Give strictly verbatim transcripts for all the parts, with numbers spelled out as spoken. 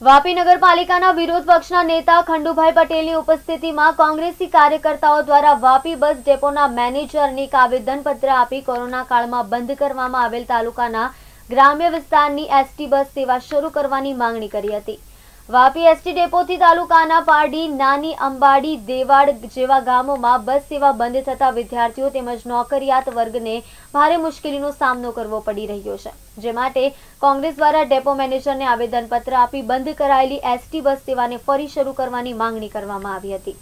વાપી નગરપાલિકાના વિરોધ પક્ષના નેતા ખંડુભાઈ પટેલની ઉપસ્થિતિમાં કોંગ્રેસી કાર્યકર્તાઓ દ્વારા વાપી બસ ડેપોના મેનેજરને એક આવેદનપત્ર આપી કોરોના કાળમાં બંધ કરવામાં આવેલ તાલુકાના ગ્રામ્ય વિસ્તારની એસટી બસ સેવા શરૂ કરવાની માંગણી કરી હતી। વાપી એસટી ડેપોથી તાલુકાના પારડી, નાની અંબાડી, દેવાડ જેવા ગામોમાં બસ સેવા બંધ થતા વિદ્યાર્થીઓ તેમજ નોકરિયાત વર્ગને ભારે મુશ્કેલીનો સામનો કરવો પડી રહ્યો છે, જે માટે કોંગ્રેસ દ્વારા ડેપો મેનેજરને આવેદનપત્ર આપી બંધ કરાયેલી એસટી બસ સેવાને ફરી શરૂ કરવાની માંગણી કરવામાં આવી હતી।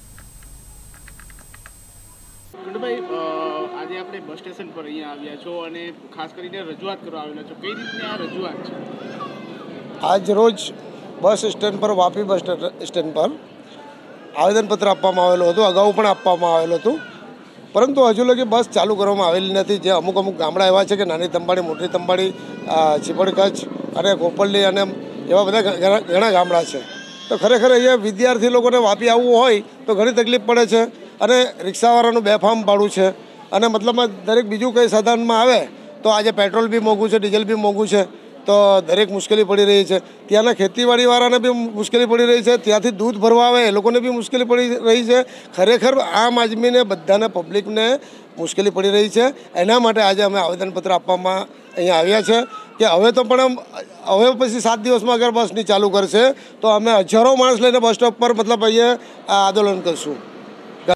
ખંડુભાઈ, આજે આપણે બસ સ્ટેશન પર અહીંયા આવ્યા છો અને ખાસ કરીને રજૂઆત કરવા આવેલા છો, કઈ રીતની આ રજૂઆત છે? આજ રોજ બસ સ્ટેન્ડ પર વાપી બસ સ્ટેન્ડ પર આવેદનપત્ર આપવામાં આવેલું હતું, અગાઉ પણ આપવામાં આવેલું હતું, પરંતુ હજુ લગી બસ ચાલુ કરવામાં આવેલી નથી। જે અમુક અમુક ગામડા એવા છે કે નાની તંબાડી, મોટી તંબાડી, ચીપડ કચ્છ અને ગોપલ્લી અને એવા બધા ઘણા ગામડા છે, તો ખરેખર અહીંયા વિદ્યાર્થી લોકોને વાપી આવવું હોય તો ઘણી તકલીફ પડે છે અને રિક્ષાવાળાનું બેફામ ભાડું છે અને મતલબમાં દરેક બીજું કંઈ સાધનમાં આવે તો આજે પેટ્રોલ બી મોંઘું છે, ડીઝલ બી મોંઘું છે, તો દરેક મુશ્કેલી પડી રહી છે। ત્યાંના ખેતીવાડીવાળાને બી મુશ્કેલી પડી રહી છે, ત્યાંથી દૂધ ભરવા આવે એ લોકોને બી મુશ્કેલી પડી રહી છે। ખરેખર આમ આદમીને બધાને પબ્લિકને મુશ્કેલી પડી રહી છે। એના માટે આજે અમે આવેદનપત્ર આપવામાં અહીંયા આવ્યા છે કે હવે તો પણ હવે પછી સાત દિવસમાં અગર બસ નહીં ચાલુ કરશે તો અમે હજારો માણસ લઈને બસ સ્ટોપ પર મતલબ અહીંયા આંદોલન કરશું।